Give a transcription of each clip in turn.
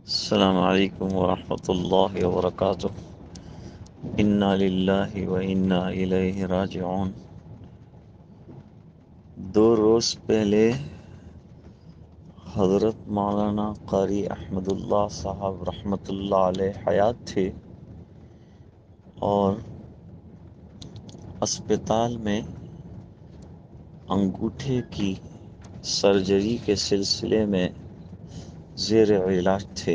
السلام علیکم ورحمۃ اللہ وبرکاتہ۔ انا للہ و انا الیہ راجعون۔ 2 روز پہلے حضرت مولانا قاری احمد اللہ صاحب رحمۃ اللہ علیہ حیات تھے اور اسپتال میں انگوٹھے کی سرجری کے سلسلے میں زیر علاج تھے۔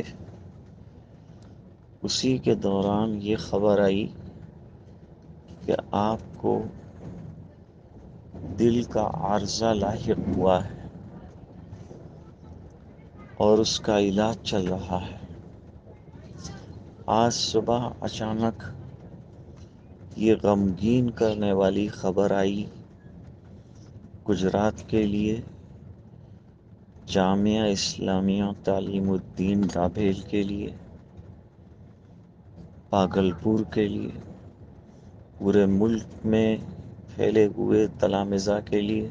اسی کے دوران یہ خبر آئی کہ آپ کو دل کا عارضہ لاحق ہوا ہے اور اس کا علاج چل رہا ہے۔ آج صبح اچانک یہ غمگین کرنے والی خبر آئی گجرات کے لیے، جامعہ اسلامیہ تعلیم الدین ڈابھیل کے لیے، پاگلپور کے لیے، پورے ملک میں پھیلے ہوئے تلامذہ کے لیے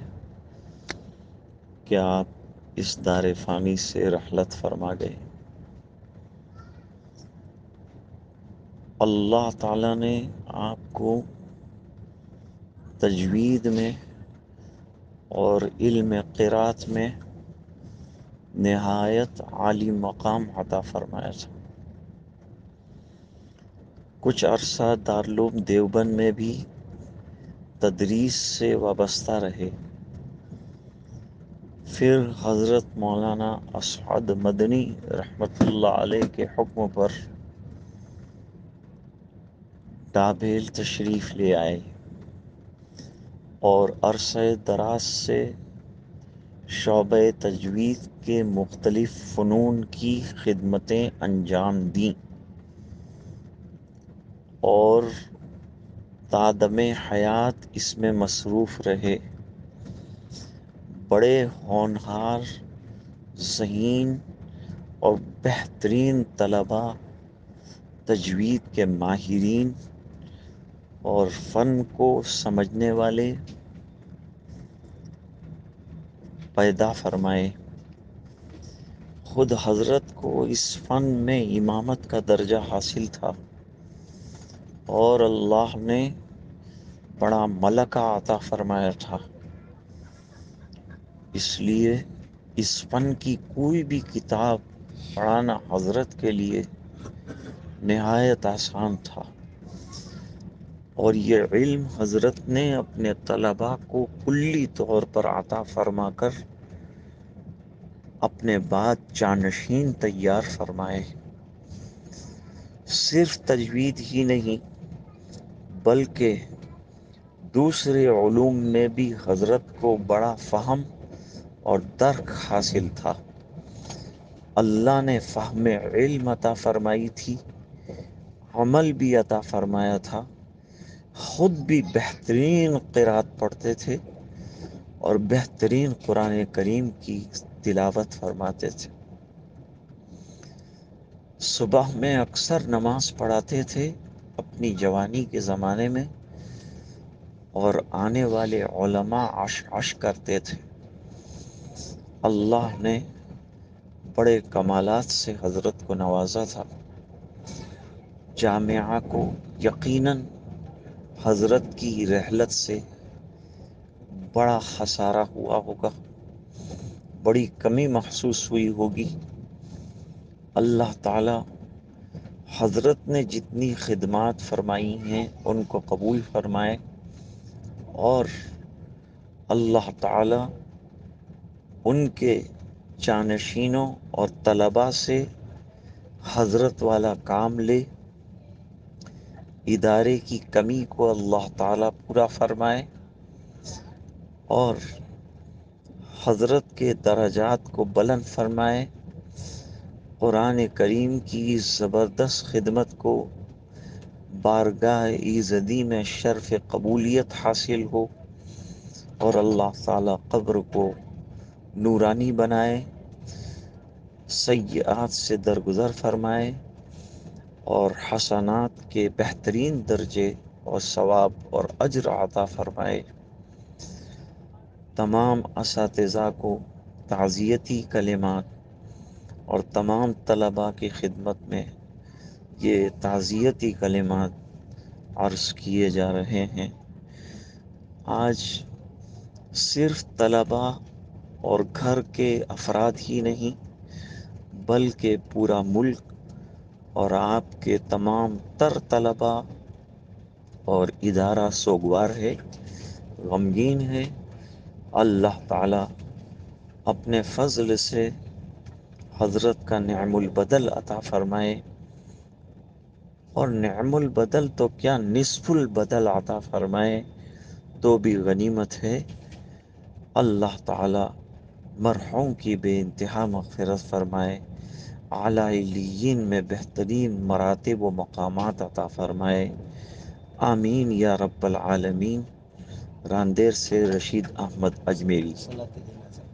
کہ آپ اس دار فانی سے رحلت فرما گئے۔ اللہ تعالیٰ نے آپ کو تجوید میں اور علم قرات میں نہایت عالی مقام عطا فرمایا تھا۔ کچھ عرصہ دارالعلوم دیوبند میں بھی تدریس سے وابستہ رہے، پھر حضرت مولانا اسعد مدنی رحمۃ اللہ علیہ کے حکم پر ڈابھیل تشریف لے آئے اور عرصہ دراز سے شعبہ تجوید کے مختلف فنون کی خدمتیں انجام دیں اور تادم حیات اس میں مصروف رہے۔ بڑے ہونہار، ذہین اور بہترین طلباء، تجوید کے ماہرین اور فن کو سمجھنے والے پیدا فرمائے۔ خود حضرت کو اس فن میں امامت کا درجہ حاصل تھا اور اللہ نے بڑا ملکہ عطا فرمایا تھا، اس لیے اس فن کی کوئی بھی کتاب پڑھانا حضرت کے لیے نہایت آسان تھا، اور یہ علم حضرت نے اپنے طلباء کو کلی طور پر عطا فرما کر اپنے بعد جانشین تیار فرمائے۔ صرف تجوید ہی نہیں بلکہ دوسرے علوم میں بھی حضرت کو بڑا فہم اور درک حاصل تھا۔ اللہ نے فہم علم عطا فرمائی تھی، عمل بھی عطا فرمایا تھا، خود بھی بہترین قرات پڑھتے تھے اور بہترین قرآن کریم کی تلاوت فرماتے تھے۔ صبح میں اکثر نماز پڑھاتے تھے اپنی جوانی کے زمانے میں، اور آنے والے علماء عش کرتے تھے۔ اللہ نے بڑے کمالات سے حضرت کو نوازا تھا۔ جامعہ کو یقیناً حضرت کی رحلت سے بڑا خسارہ ہوا ہوگا، بڑی کمی محسوس ہوئی ہوگی۔ اللہ تعالی حضرت نے جتنی خدمات فرمائی ہیں ان کو قبول فرمائے، اور اللہ تعالی ان کے جانشینوں اور طلباء سے حضرت والا کام لے، ادارے کی کمی کو اللہ تعالی پورا فرمائے اور حضرت کے درجات کو بلند فرمائے، قرآن کریم کی زبردست خدمت کو بارگاہ ایزدی میں شرف قبولیت حاصل ہو، اور اللہ تعالی قبر کو نورانی بنائے، سیئات سے درگزر فرمائے اور حسنات کے بہترین درجے اور ثواب اور اجر عطا فرمائے۔ تمام اساتذہ کو تعزیتی کلمات اور تمام طلباء کی خدمت میں یہ تعزیتی کلمات عرض کیے جا رہے ہیں۔ آج صرف طلباء اور گھر کے افراد ہی نہیں بلکہ پورا ملک اور آپ کے تمام تر طلباء اور ادارہ سوگوار ہے، غمگین ہے۔ اللہ تعالی اپنے فضل سے حضرت کا نعم البدل عطا فرمائے، اور نعم البدل تو کیا نصف البدل عطا فرمائے تو بھی غنیمت ہے۔ اللہ تعالی مرحوم کی بے انتہا مغفرت فرمائے، اعلیٰ علیین میں بہترین مراتب و مقامات عطا فرمائے، آمین یا رب العالمین۔ راندیر سے رشید احمد اجمیری۔